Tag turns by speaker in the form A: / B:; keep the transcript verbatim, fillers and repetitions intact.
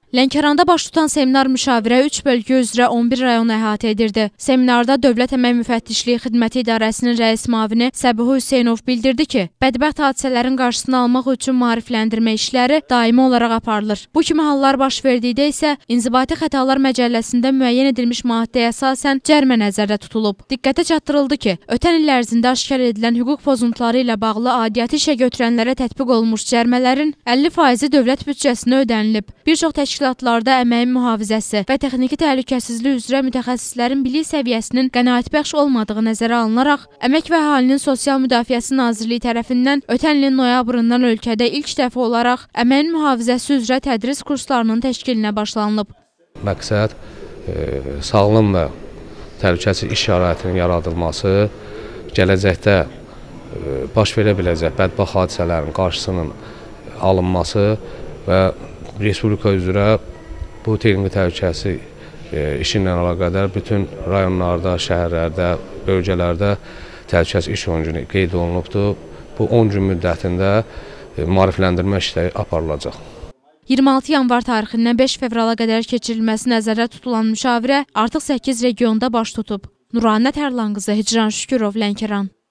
A: Lənkəranda baş tutan seminar müşavirə üç bölgə üzrə on bir rayon əhatə edirdi. Seminarda Dövlət Əmək Müfəttişliyi Xidməti İdarəsinin rəis müavini Səbuhi Hüseynov bildirdi ki, bədbəxt hadisələrin qarşısını almaq üçün maarifləndirmə işləri daimi olaraq aparılır. Bu kimi hallar baş verdikdə isə İnzibati Xətalar Məcəlləsində müəyyən edilmiş maddəyə əsasən cərimə nəzərdə tutulub. Diqqətə çatdırıldı ki, ötən il ərzində aşkar edilən hüquq pozuntuları ilə bağlı aidiyyatı işə götürənlərə tətbiq olunmuş cərimələrin əlli faizi dövlət büdcəsinə ödənilib. Bir çox təşkilatlarda əməyin mühafizəsi və texniki təhlükəsizlik üzrə mütəxəssislərin bilik səviyyəsinin qənaətbəxş olmadığı nəzərə alınaraq, Əmək və Əhalinin Sosial Müdafiəsi Nazirliyi tərəfindən ötən ilin noyabrından ölkədə ilk dəfə olaraq əməyin mühafizəsi üzrə tədris kurslarının təşkilinə başlanılıb.
B: Məqsəd e, sağlam və təhlükəsiz iş şəraitinin yaradılması, gələcəkdə e, baş verə biləcək bədbəxt hadisələrin qarşısının alınması və Respublika üzrə bu texniki təhlükəsizlik e, işi ilə əlaqədar bütün rayonlarda, şəhərlərdə, bölgələrdə təhlükəsizlik iş on günü qeyd olunubdur. Bu on gün müddətində e, maarifləndirmə işləri aparılacaq.
A: iyirmi altı yanvar tarixindən beş fevrala qədər keçirilməsi nəzərdə tutulan müşavirə artıq səkkiz regionda baş tutub. Nuranə Tərlan qızı, Hicran Şükürov, Lənkəran.